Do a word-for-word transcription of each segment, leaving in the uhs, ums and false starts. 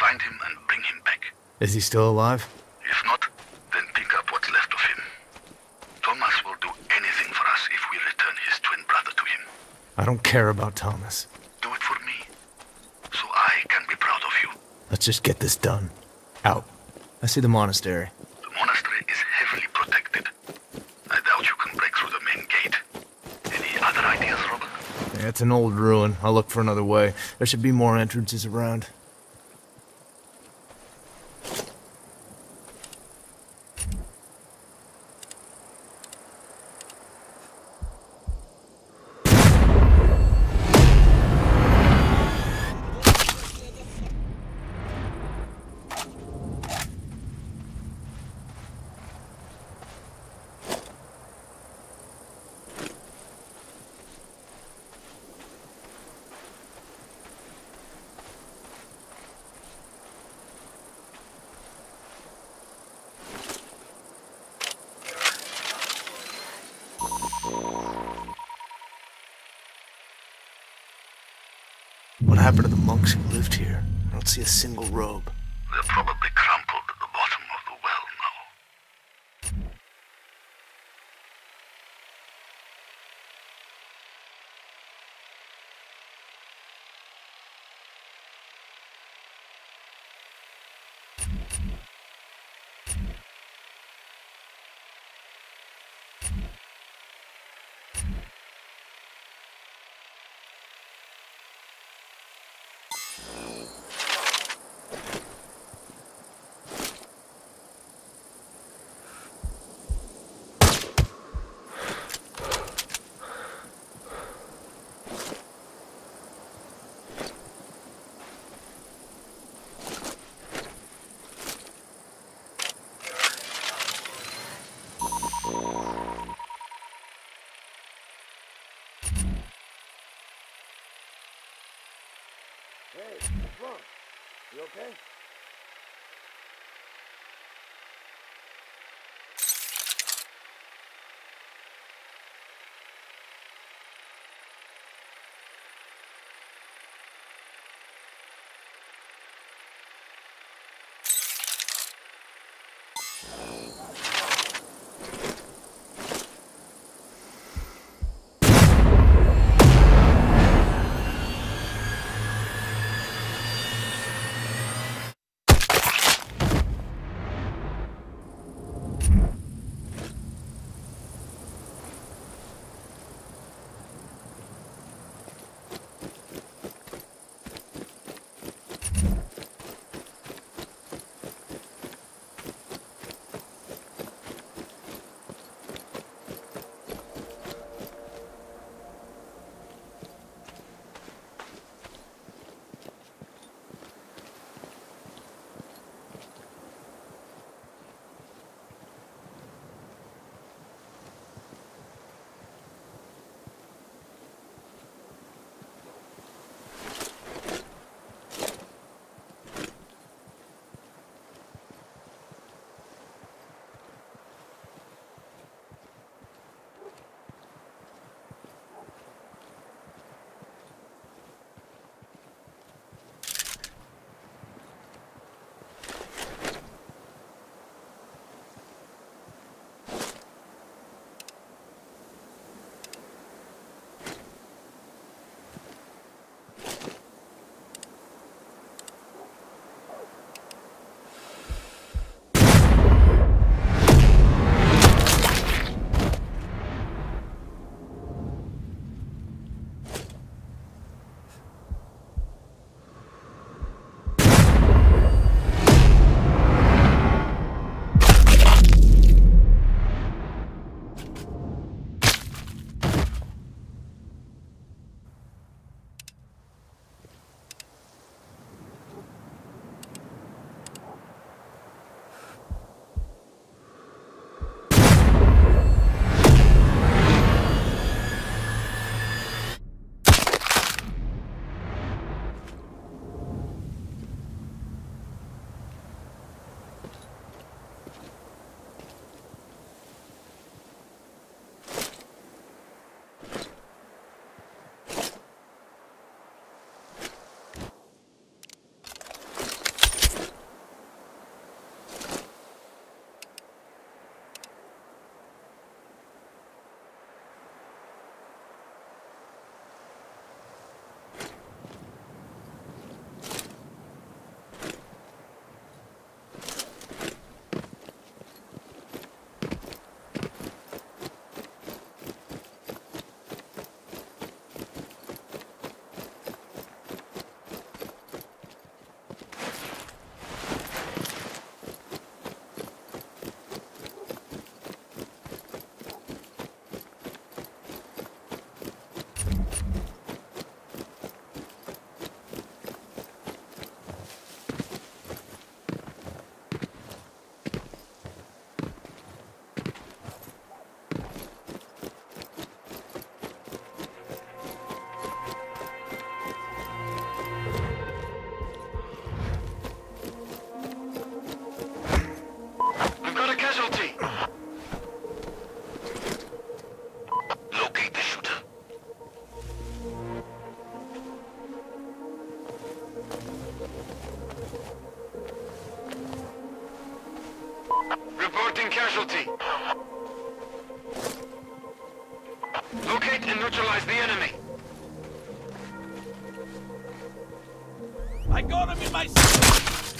find him and bring him back. Is he still alive? If not, then pick up what's left of him. Thomas will do anything for us if we return his twin brother to him. I don't care about Thomas. Do it for me, so I can be proud of you. Let's just get this done. Out. I see the monastery. The monastery is heavily protected. I doubt you can break through the main gate. Any other ideas, Robert? Yeah, it's an old ruin. I'll look for another way. There should be more entrances around. What happened to the monks who lived here? I don't see a single robe. They're probably crumpled at the bottom of the well now. Hey, what's wrong? You okay? I got him in my sight!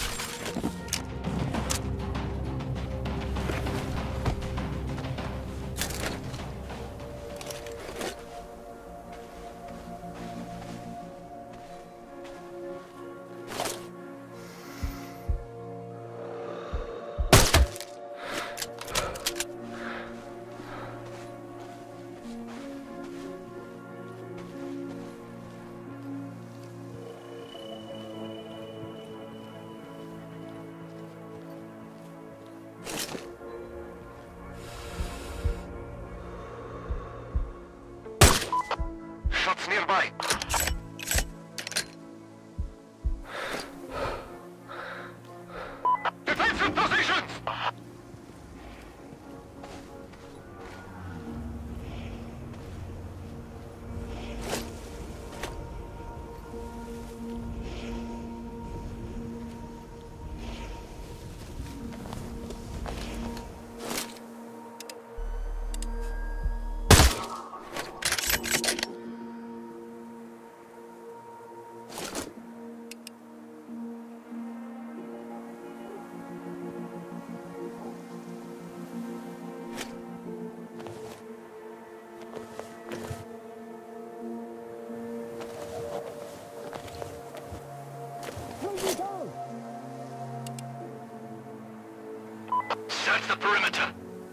Shots nearby. Defensive positions! Search the perimeter.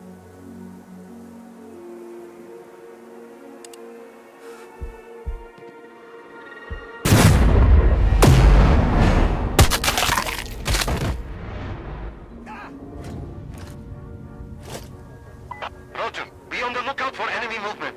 Roger, be on the lookout for enemy movement.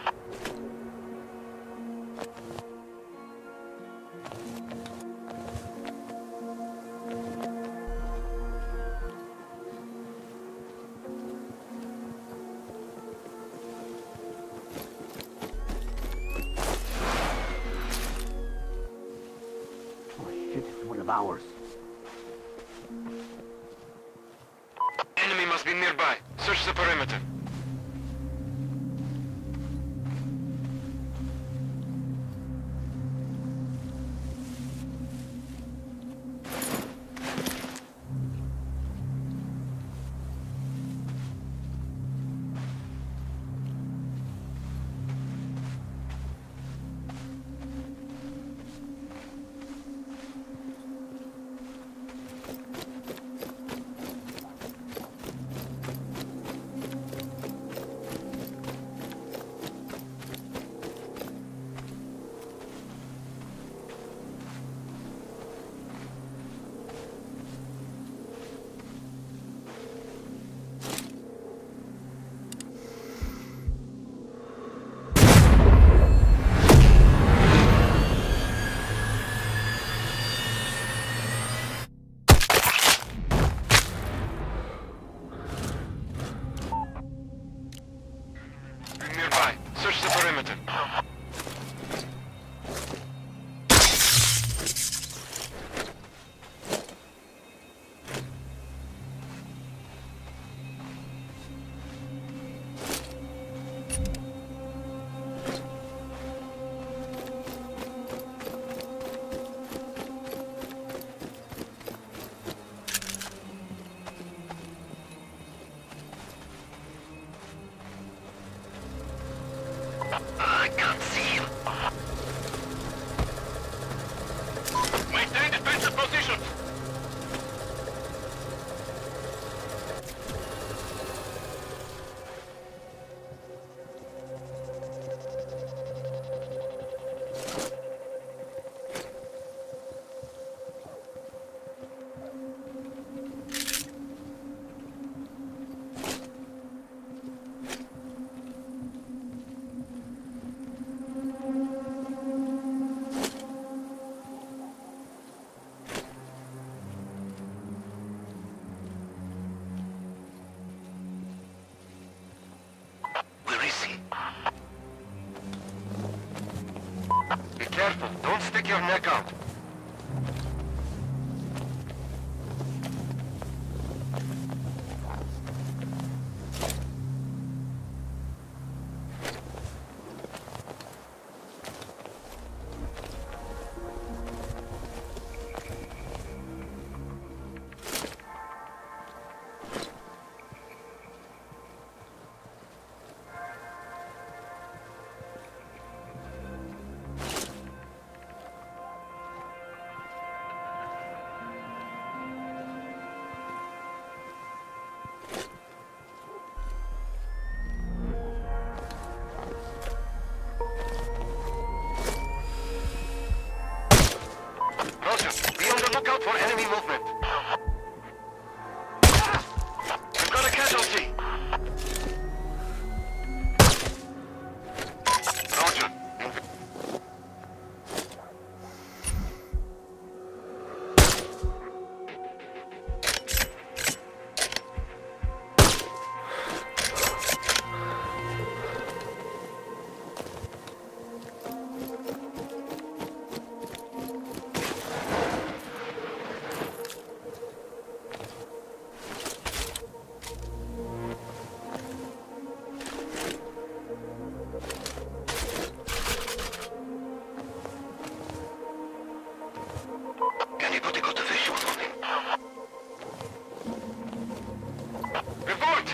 Ours. Enemy must be nearby. Search the perimeter. Nearby. Search the perimeter. I can't see him. Maintain defensive positions. Be careful, don't stick your neck out. out for enemy movement. We've got a casualty. Roger. Anybody got a visual on him? Report!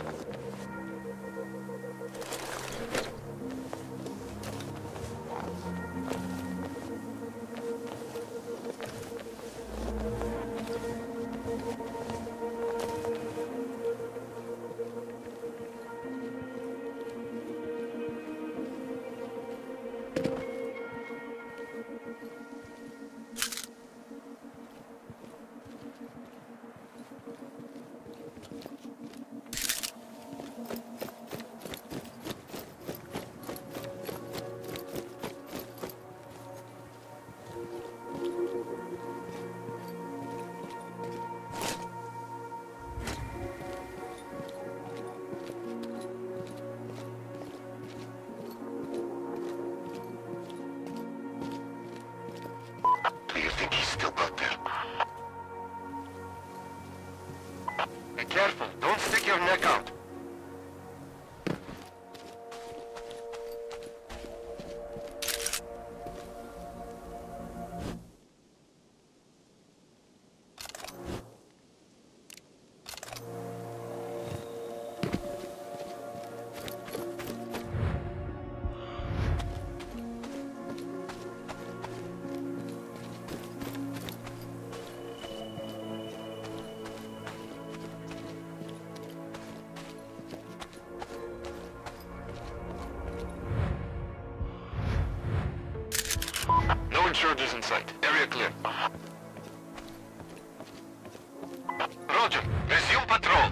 Do you think he's still out there? Be careful. Don't stick your neck out. No insurgents in sight. Area clear. Roger. Resume patrol.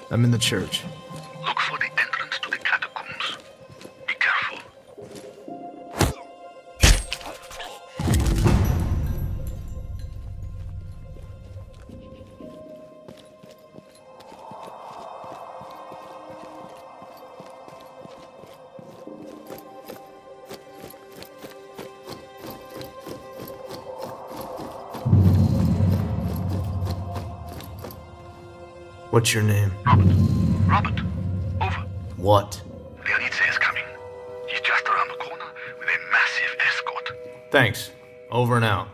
I'm in the church. Look for the entrance to the catacombs. Be careful. What's your name? Robert. Robert. Over. What? Leonidze is coming. He's just around the corner with a massive escort. Thanks. Over and out.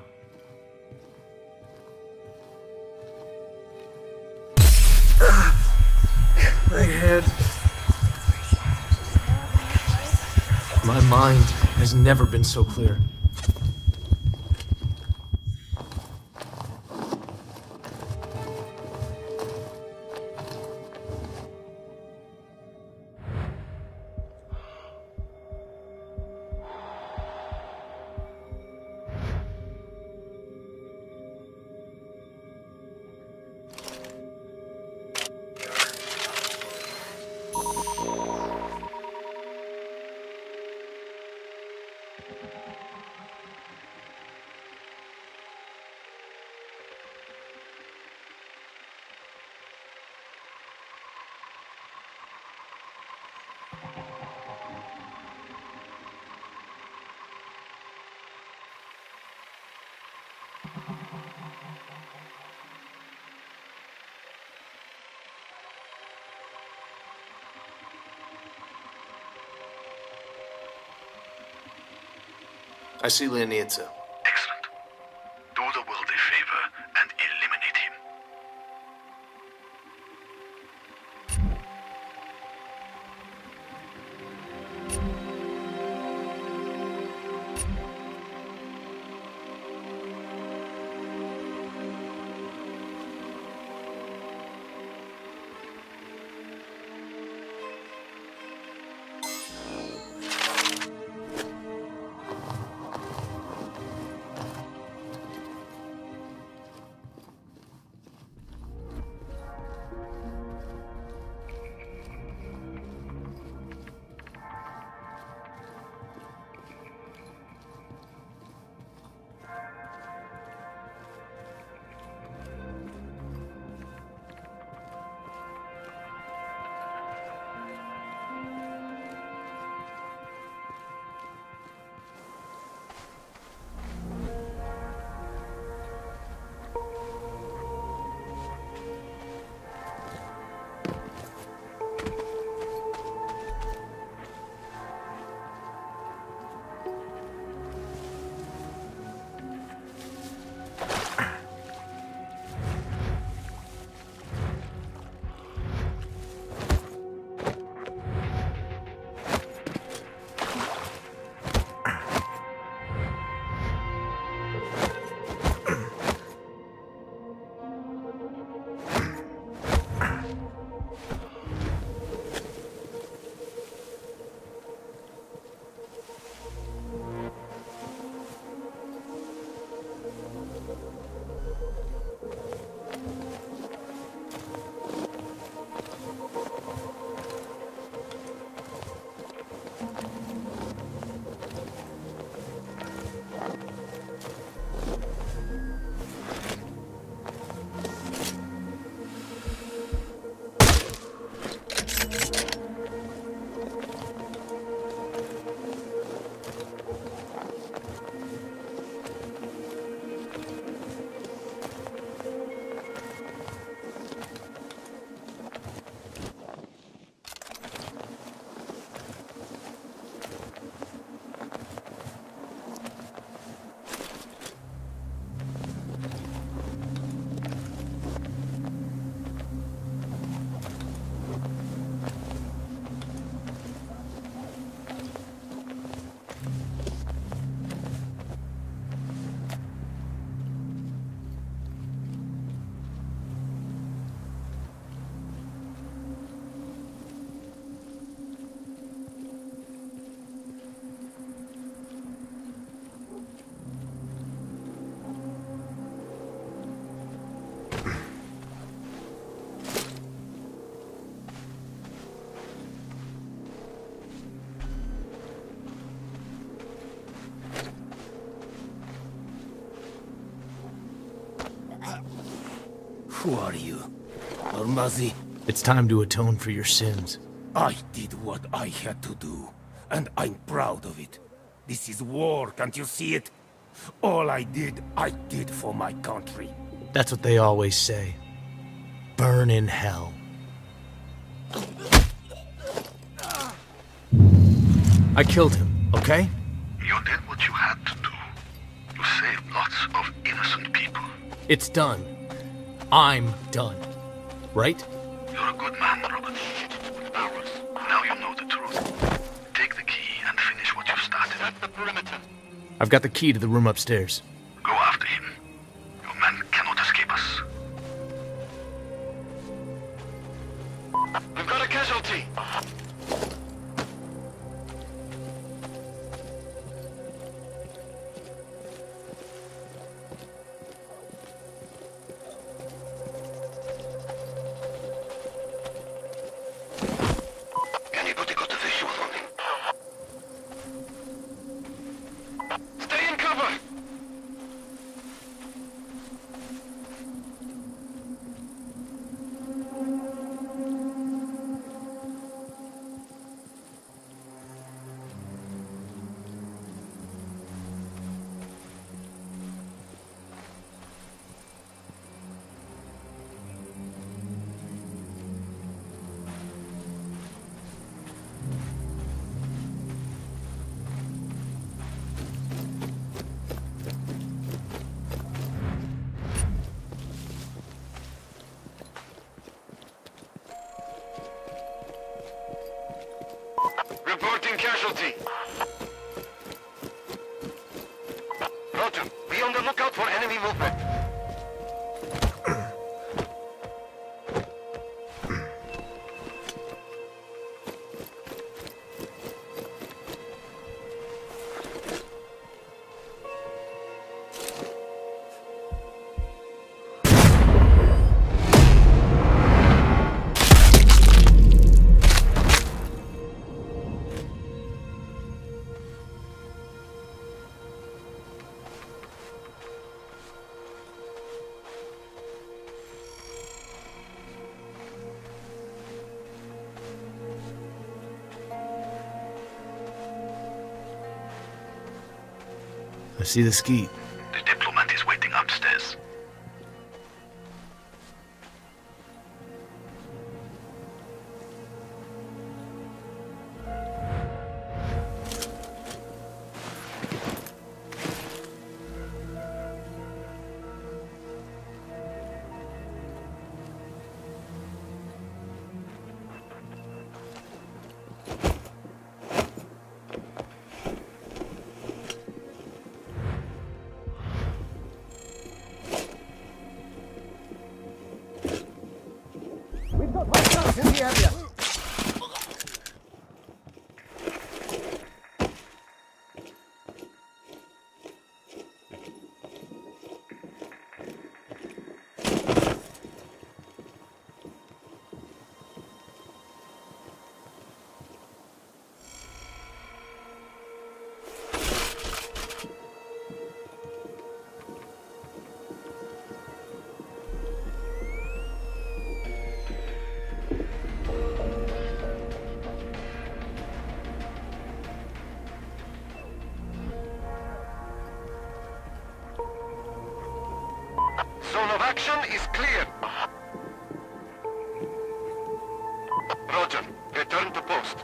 My head. My mind has never been so clear. I see Leonidze. Excellent. Do the world a favor and eliminate him. Who are you? Almazi? It's time to atone for your sins. I did what I had to do, and I'm proud of it. This is war, can't you see it? All I did, I did for my country. That's what they always say. Burn in hell. I killed him, okay? You did what you had to do. You saved lots of innocent people. It's done. I'm done. Right? You're a good man, Robert. Now you know the truth. Take the key and finish what you started. At the perimeter. I've got the key to the room upstairs. Go after him. Your men cannot escape us. We've got a casualty. Anybody got a visual on him? Stay in cover. Reporting casualty. Roger, be on the lookout for enemy movement. I see the skeet. The diplomat is waiting upstairs. In the area. Zone of action is clear. Roger, return to post.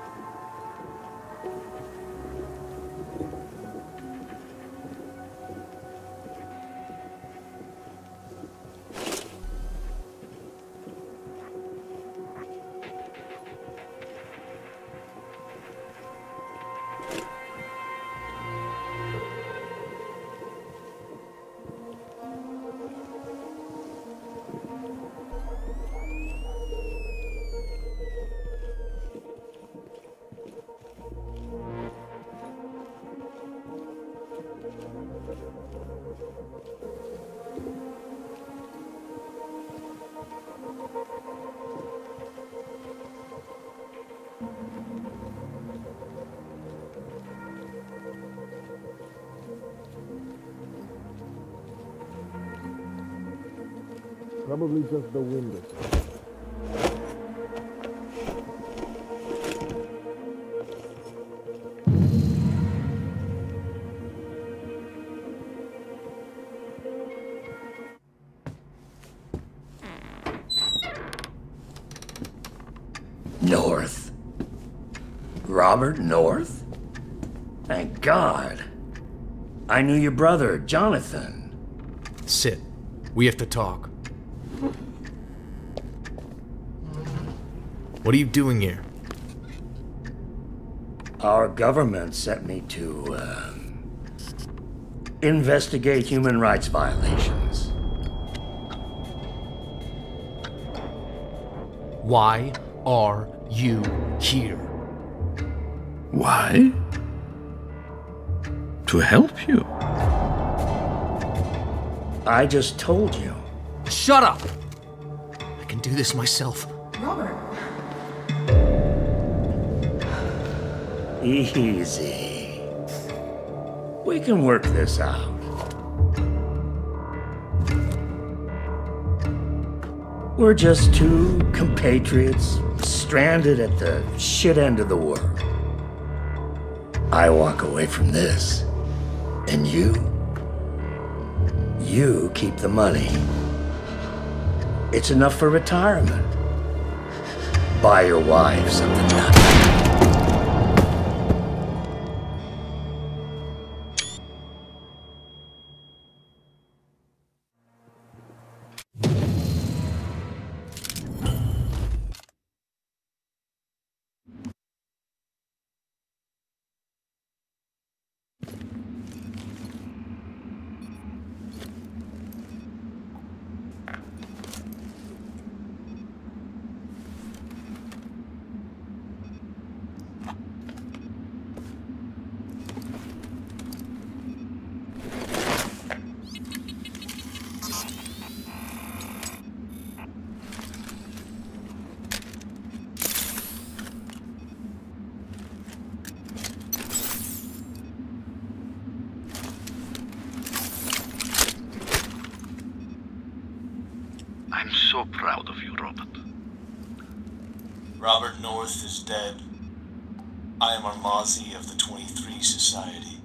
Probably just the window. North? Robert North? Thank God. I knew your brother, Jonathan. Sit. We have to talk. What are you doing here? Our government sent me to, um, investigate human rights violations. Why are you here? Why? To help you. I just told you. Shut up! I can do this myself. Robert. Easy. We can work this out. We're just two compatriots stranded at the shit end of the world. I walk away from this, and you, you keep the money. It's enough for retirement. Buy your wife something nice. I'm so proud of you, Robert. Robert North is dead. I am Armazi of the twenty-three Society.